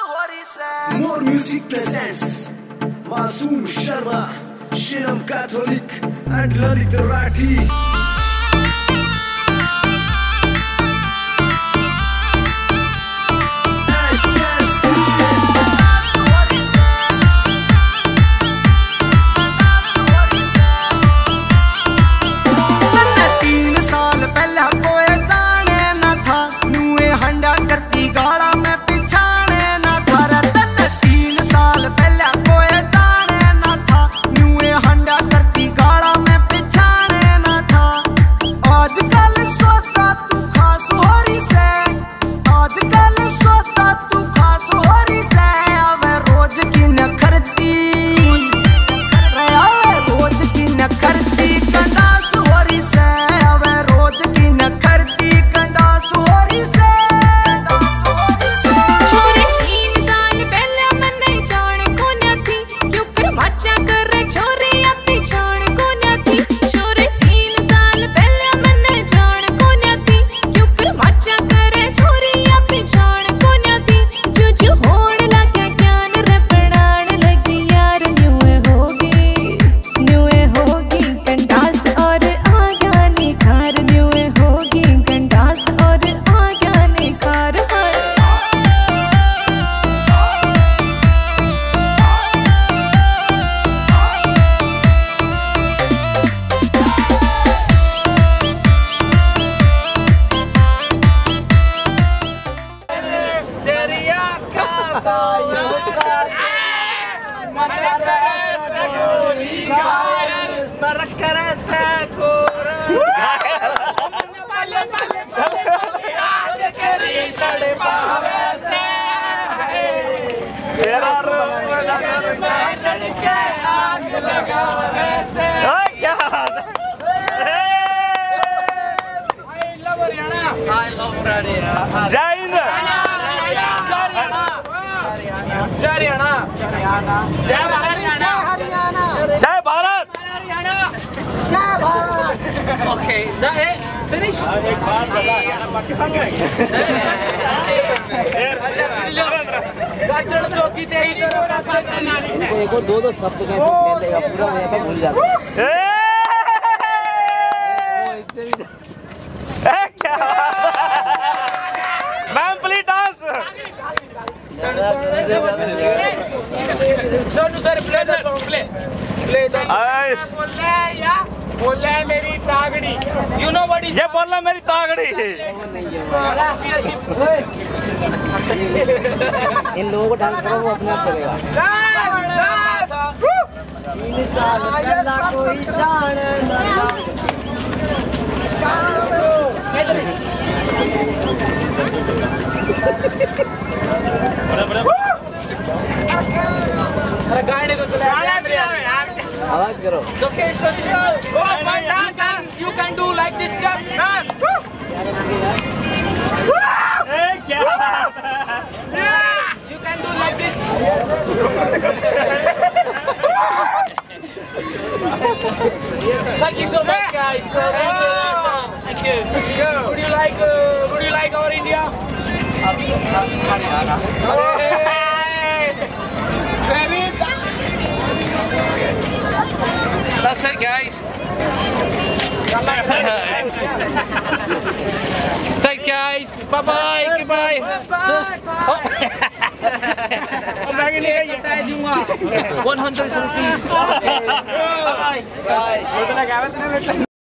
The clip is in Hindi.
More Music presents Masoom Sharma, Shinam Catholic and Lalit Rathi. Okay, that it? Finish? एक और दो शब्द खेलेगा पूरा मैं तो भूल जाता ma'am please dance sir play the song play the बोल है मेरी तागड़ी यू नो व्हाट इज ये बोलना मेरी तागड़ी इन लोगों को डांस करो वो अपने आप करेगा 3 साल पहला कोई जान ना अरे गाड़ी तो चला आवाज करो okay so you can do like this step क्या you can do like this thank you so much guys thank you would you like our India that's it guys thanks guys bye bye goodbye oh. 100 rupees bye bye